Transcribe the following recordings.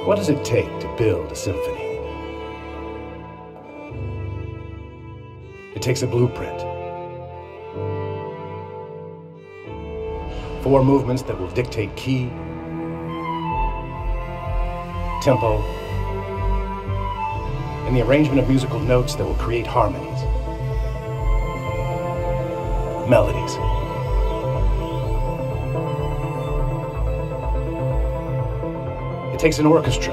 What does it take to build a symphony? It takes a blueprint. 4 movements that will dictate key, tempo, and the arrangement of musical notes that will create harmonies, melodies. It takes an orchestra.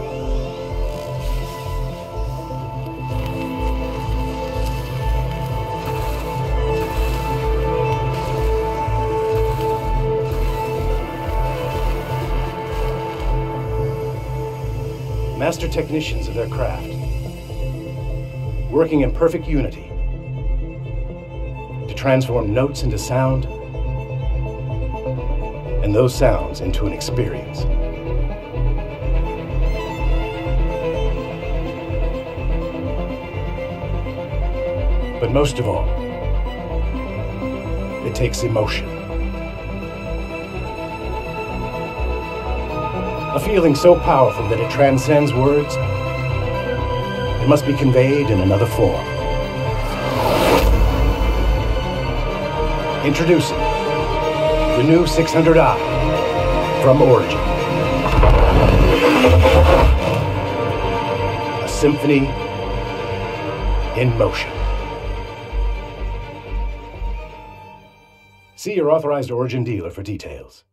Master technicians of their craft, working in perfect unity to transform notes into sound and those sounds into an experience. But most of all, it takes emotion. A feeling so powerful that it transcends words. It must be conveyed in another form. Introducing the new 600i from Origin. A symphony in motion. See your authorized Origin dealer for details.